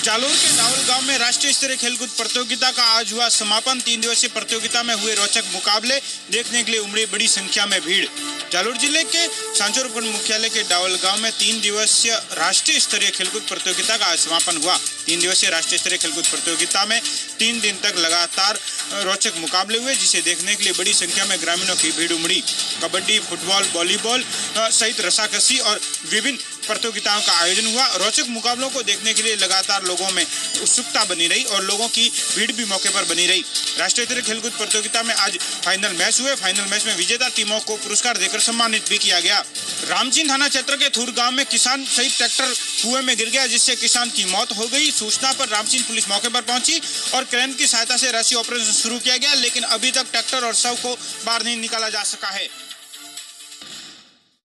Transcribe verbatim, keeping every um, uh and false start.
जालोर के दावल गांव में राष्ट्रीय स्तरीय खेलकूद प्रतियोगिता का आज हुआ समापन। तीन दिवसीय प्रतियोगिता में हुए रोचक मुकाबले देखने के लिए उमड़ी बड़ी संख्या में भीड़। जालोर जिले के सांचौर उपखंड मुख्यालय के दावल गांव में तीन दिवसीय राष्ट्रीय स्तरीय खेलकूद प्रतियोगिता का आज समापन हुआ। तीन दिवसीय राष्ट्रीय स्तरीय खेलकूद प्रतियोगिता में तीन दिन तक लगातार रोचक मुकाबले हुए, जिसे देखने के लिए बड़ी संख्या में ग्रामीणों की भीड़ उमड़ी। कबड्डी, फुटबॉल, वॉलीबॉल सहित रस्साकसी और विभिन्न प्रतियोगिताओं का आयोजन हुआ। रोचक मुकाबलों को देखने के लिए लगातार लोगों में उत्सुकता बनी रही और लोगों की भीड़ भी मौके पर बनी रही। राष्ट्रीय स्तरीय खेलकूद प्रतियोगिता में आज फाइनल मैच हुए। फाइनल मैच में विजेता टीमों को पुरस्कार देकर सम्मानित भी किया गया। रामचीन थाना क्षेत्र के थूर गांव में किसान सहित ट्रैक्टर कुएं में गिर गया, जिससे किसान की मौत हो गई। सूचना पर रामचीन पुलिस मौके पर पहुंची और क्रेन की सहायता से रेस्क्यू ऑपरेशन शुरू किया गया, लेकिन अभी तक ट्रैक्टर और शव को बाहर नहीं निकाला जा सका है।